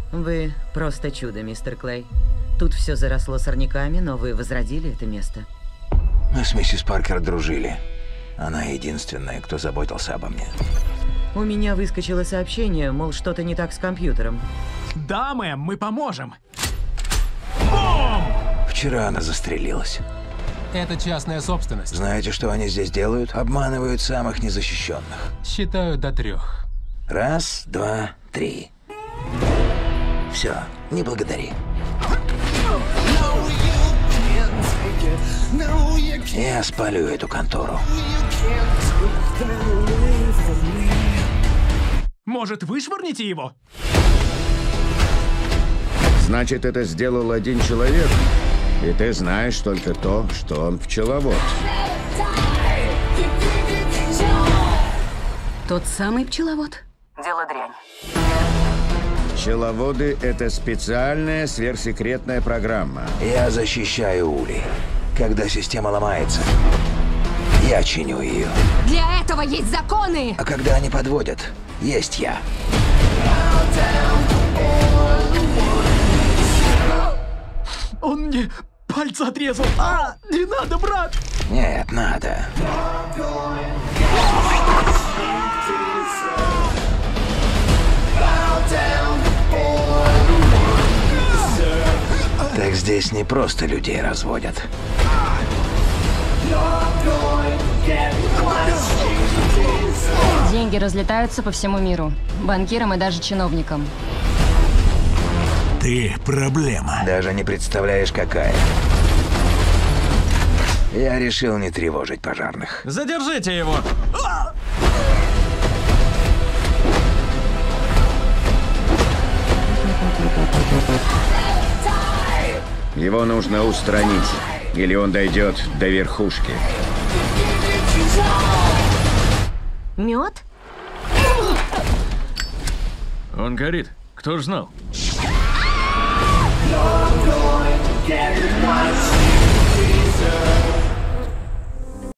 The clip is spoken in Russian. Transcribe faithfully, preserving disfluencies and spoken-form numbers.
Вы просто чудо, мистер Клей. Тут все заросло сорняками, но вы возродили это место. Мы с миссис Паркер дружили. Она единственная, кто заботился обо мне. У меня выскочило сообщение, мол, что-то не так с компьютером. Да, мэм, мы поможем. Бум! Вчера она застрелилась. Это частная собственность. Знаете, что они здесь делают? Обманывают самых незащищенных. Считаю до трех. Раз, два, три. Все, не благодари. Я спалю эту контору. Может, вышвырните его? Значит, это сделал один человек, и ты знаешь только то, что он пчеловод. Тот самый пчеловод? Дело дрянь. Пчеловоды — это специальная сверхсекретная программа. Я защищаю Ули. Когда система ломается, я чиню ее. Для этого есть законы! А когда они подводят, есть я. Он мне пальцы отрезал. А, не надо, брат! Нет, надо. Так здесь не просто людей разводят. Деньги разлетаются по всему миру. Банкирам и даже чиновникам. Ты проблема. Даже не представляешь, какая. Я решил не тревожить пожарных. Задержите его! Его нужно устранить, или он дойдет до верхушки. Мед? Он горит. Кто ж знал?